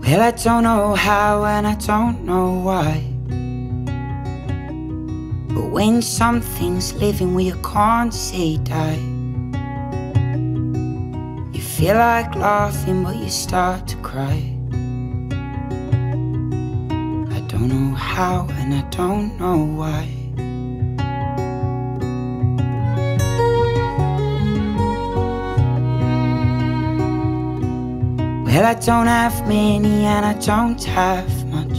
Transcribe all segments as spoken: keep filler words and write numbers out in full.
Well, I don't know how and I don't know why, but when something's living where you can't say die, you feel like laughing but you start to cry. I don't know how and I don't know why. Well, I don't have many and I don't have much.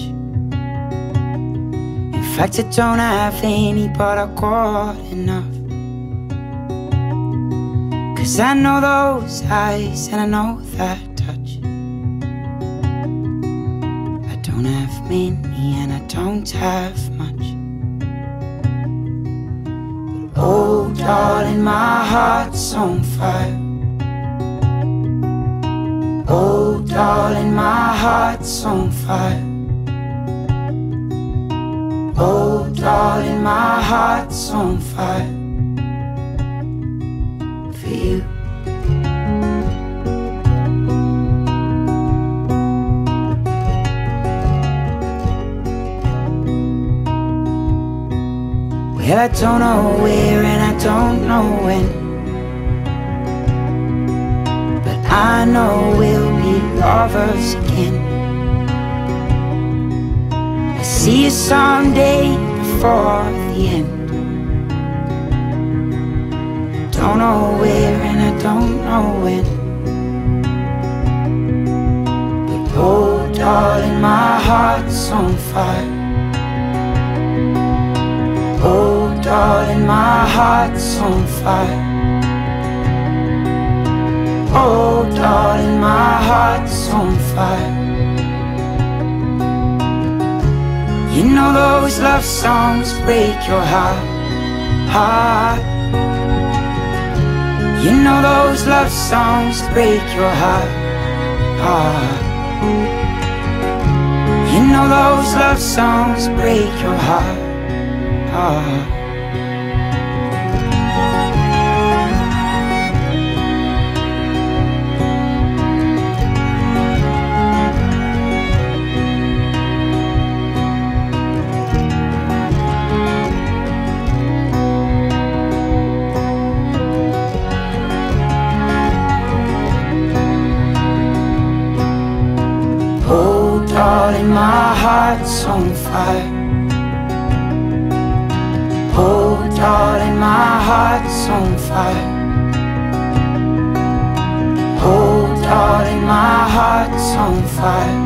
In fact, I don't have any, but I got enough. Cause I know those eyes and I know that touch. I don't have many and I don't have much. But oh darling, my heart's on fire. Oh darling, my heart's on fire. Oh darling, my heart's on fire for you. Well, I don't know where and I don't know when, I know we'll be lovers again. I see you someday before the end. Don't know where and I don't know when, but oh darling, my heart's on fire. Oh darling, my heart's on fire. Oh darling, my heart's on fire. You know those love songs break your heart, heart. You know those love songs break your heart, heart. You know those love songs break your heart, heart. Darling, my heart's on fire. Oh darling, my heart's on fire. Oh darling, my heart's on fire.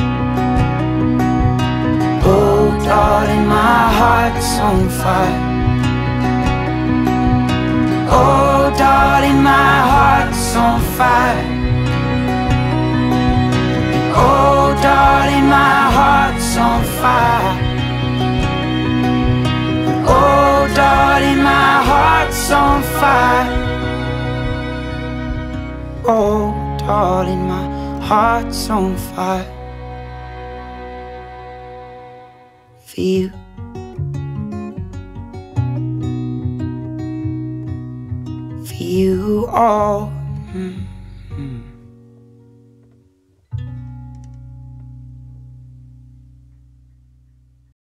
Oh darling, my heart's on fire. Oh darling, my heart's on fire. Oh darling, my heart's on fire. Oh darling, my heart's on fire. Oh darling, my heart's on fire for you. For you all. Mm-hmm.